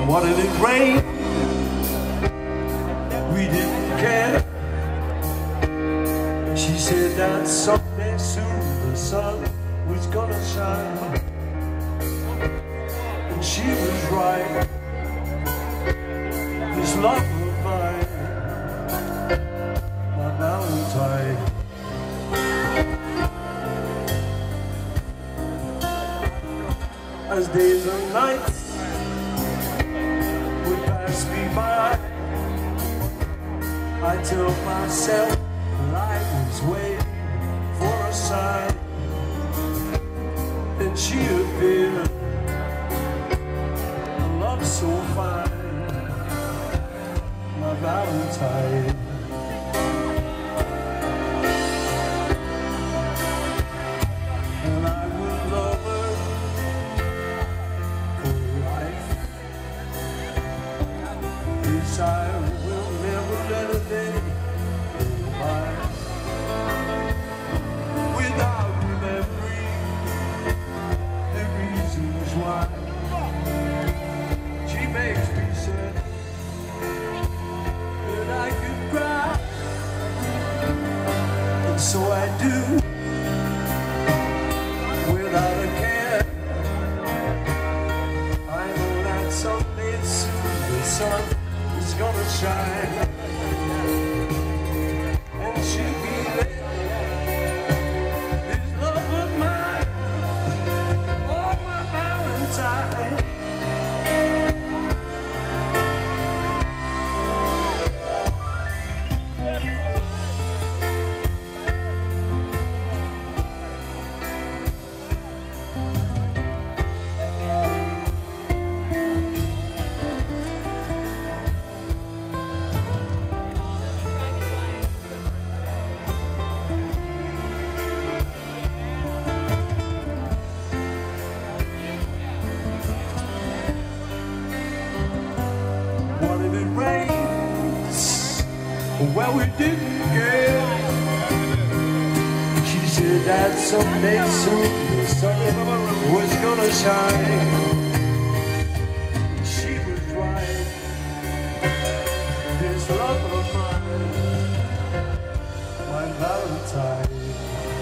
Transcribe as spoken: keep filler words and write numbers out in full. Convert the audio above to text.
What did it rain? We didn't care. She said that someday soon the sun was gonna shine, and she was right. This love of mine, my Valentine. As days and nights would pass me by, I told myself that I was waiting for a sign. Then she appeared, a love so fine, my Valentine. And I will love her for life. Yes, I will never let a day go by without remembering the reasons why. She makes me sad that I could cry, and so I do without a care. I know that someday soon the sun is gonna shine, and she'll be there. This love of mine, oh my Valentine. What if it rains? Well, we didn't care. She said that someday soon the sun was gonna shine. She was right. This love of mine, my Valentine.